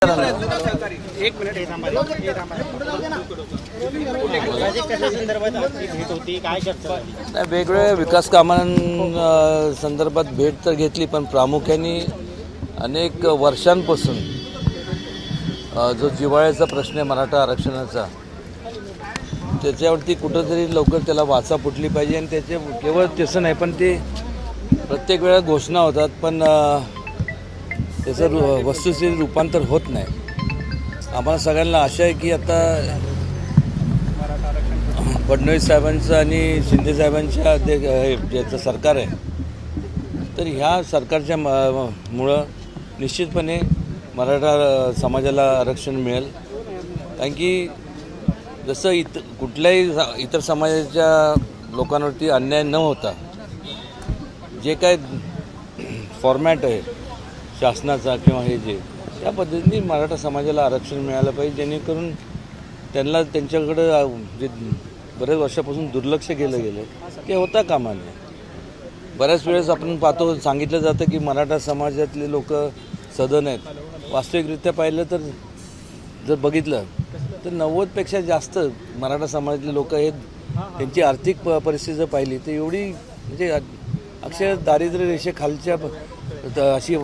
एक मिनिट वेगवेगळ्या विकास कामांसंदर्भात भेट तर घेतली, पण प्रामुख्याने अनेक वर्षांपासून जो जिव्हाळ्याचा प्रश्न आहे मराठा आरक्षणाचा, त्याच्यावरती कुठंतरी लवकर त्याला वाचा फुटली पाहिजे. आणि त्याचे केवळ तसं नाही, पण ते प्रत्येक वेळा घोषणा होतात, पण त्याचं वस्तुस्थितीत रूपांतर होत नाही. आम्हाला सगळ्यांना आशा आहे की आता फडणवीस साहेबांचं आणि शिंदे साहेबांच्या ज्याचं सरकार आहे, तर ह्या सरकारच्या मुळं निश्चितपणे मराठा समाजाला आरक्षण मिळेल. कारण की जसं कुठल्याही इतर समाजाच्या लोकांवरती अन्याय न होता जे काय फॉर्मॅट आहे शासनाचा किंवा हे जे त्या पद्धतीने मराठा समाजाला आरक्षण मिळालं पाहिजे, जेणेकरून त्यांना त्यांच्याकडं जे बऱ्याच वर्षापासून दुर्लक्ष केलं गेलं ते होता कामा नये. बऱ्याच वेळेस आपण पाहतो, सांगितलं जातं की मराठा समाजातले लोक सधन आहेत. वास्तविकरित्या पाहिलं तर जर बघितलं तर 90पेक्षा जास्त मराठा समाजातले लोक आहेत. त्यांची आर्थिक परिस्थिती जर पाहिली तर एवढी म्हणजे अक्षर दारिद्र्य रेषेखालच्या अशी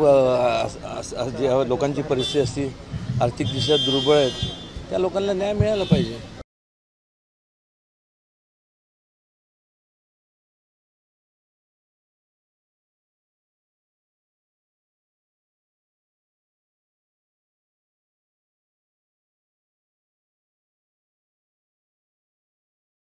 ज्या लोकांची परिस्थिती असते, आर्थिकदृष्ट्या दुर्बळ आहेत, त्या लोकांना न्याय मिळाला पाहिजे.